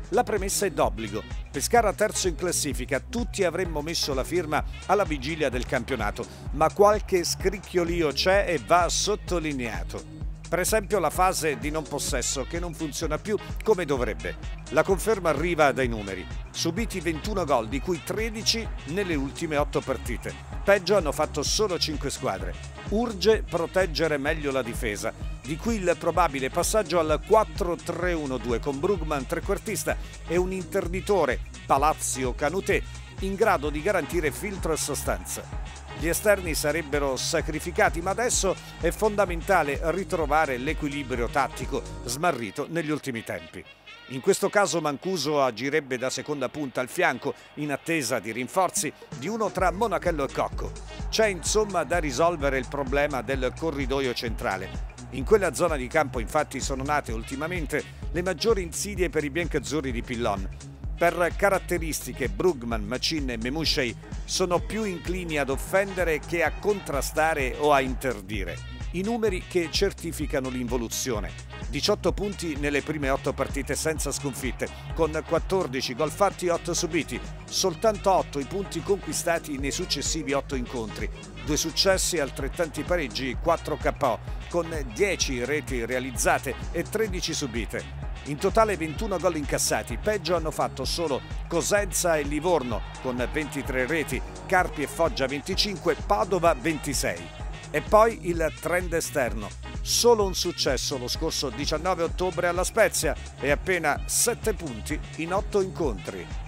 La premessa è d'obbligo. Pescara terzo in classifica, tutti avremmo messo la firma alla vigilia del campionato, ma qualche scricchiolio c'è e va sottolineato. Per esempio la fase di non possesso che non funziona più come dovrebbe. La conferma arriva dai numeri. Subiti 21 gol, di cui 13 nelle ultime 8 partite. Peggio hanno fatto solo 5 squadre. Urge proteggere meglio la difesa, di cui il probabile passaggio al 4-3-1-2 con Brugman trequartista e un interditore, Palazzo Canutè, in grado di garantire filtro e sostanza. Gli esterni sarebbero sacrificati, ma adesso è fondamentale ritrovare l'equilibrio tattico smarrito negli ultimi tempi. In questo caso Mancuso agirebbe da seconda punta al fianco in attesa di rinforzi di uno tra Monachello e Cocco. C'è insomma da risolvere il problema del corridoio centrale. In quella zona di campo infatti sono nate ultimamente le maggiori insidie per i biancazzurri di Pillon. Per caratteristiche Brugman, Macin e Memushey sono più inclini ad offendere che a contrastare o a interdire. I numeri che certificano l'involuzione. 18 punti nelle prime 8 partite senza sconfitte, con 14 gol fatti e 8 subiti. Soltanto 8 i punti conquistati nei successivi 8 incontri. 2 successi e altrettanti pareggi, 4 KO, con 10 reti realizzate e 13 subite. In totale 21 gol incassati, peggio hanno fatto solo Cosenza e Livorno con 23 reti, Carpi e Foggia 25, Padova 26. E poi il trend esterno. Solo un successo lo scorso 19 ottobre alla Spezia e appena 7 punti in 8 incontri.